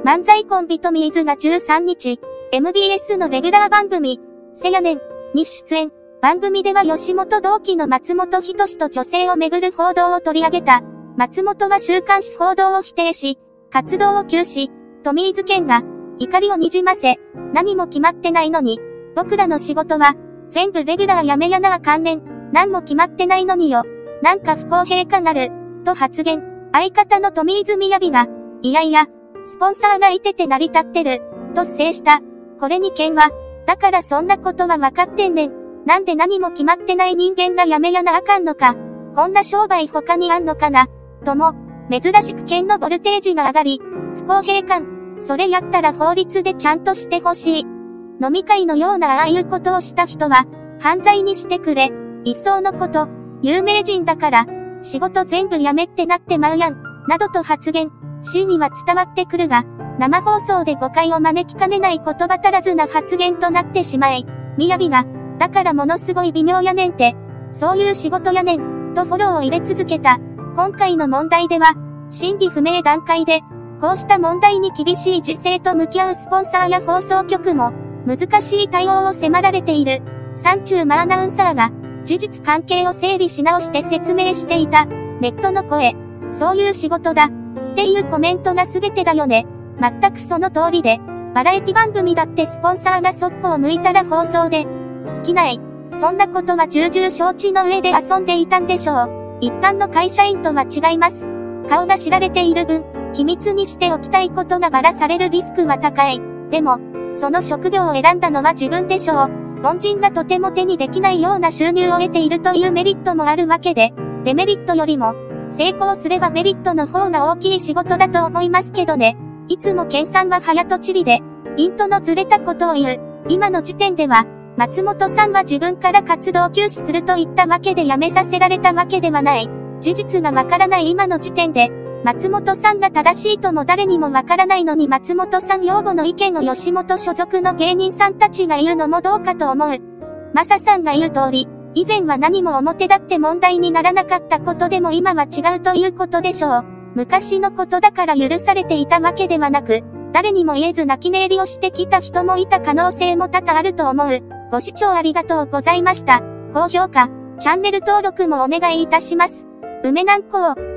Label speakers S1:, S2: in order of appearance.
S1: 漫才コンビトミーズが13日、MBS のレギュラー番組、せやねんに出演。番組では吉本同期の松本人志と女性をめぐる報道を取り上げた。松本は週刊誌報道を否定し、活動を休止。トミーズ県が怒りをにじませ、何も決まってないのに、僕らの仕事は全部レギュラーやめやなあかんねん。何も決まってないのによ。なんか不公平感ある。と発言。相方のトミーズみやびが、いやいや、スポンサーがいてて成り立ってる。と制した。これに県は、だからそんなことは分かってんねん。なんで何も決まってない人間がやめやなあかんのか。こんな商売他にあんのかな。とも、珍しく県のボルテージが上がり、不公平感。それやったら法律でちゃんとしてほしい。飲み会のようなああいうことをした人は、犯罪にしてくれ。いっそのこと、有名人だから、仕事全部やめってなってまうやん。などと発言。C には伝わってくるが、生放送で誤解を招きかねない言葉足らずな発言となってしまい、みやびが、だからものすごい微妙やねんって、そういう仕事やねん、とフォローを入れ続けた。今回の問題では、真偽不明段階で、こうした問題に厳しい時勢と向き合うスポンサーや放送局も、難しい対応を迫られている。山中アナウンサーが、事実関係を整理し直して説明していた。ネットの声。そういう仕事だ。っていうコメントが全てだよね。全くその通りで、バラエティ番組だってスポンサーがそっぽを向いたら放送で、きない。そんなことは重々承知の上で遊んでいたんでしょう。一般の会社員とは違います。顔が知られている分、秘密にしておきたいことがばらされるリスクは高い。でも、その職業を選んだのは自分でしょう。凡人がとても手にできないような収入を得ているというメリットもあるわけで、デメリットよりも、成功すればメリットの方が大きい仕事だと思いますけどね。いつも計算は早とちりで、ピントのずれたことを言う。今の時点では、松本さんは自分から活動休止すると言ったわけで辞めさせられたわけではない。事実がわからない今の時点で、松本さんが正しいとも誰にもわからないのに松本さん擁護の意見を吉本所属の芸人さんたちが言うのもどうかと思う。マサさんが言う通り、以前は何も表だって問題にならなかったことでも今は違うということでしょう。昔のことだから許されていたわけではなく、誰にも言えず泣き寝入りをしてきた人もいた可能性も多々あると思う。ご視聴ありがとうございました。高評価、チャンネル登録もお願いいたします。梅南高。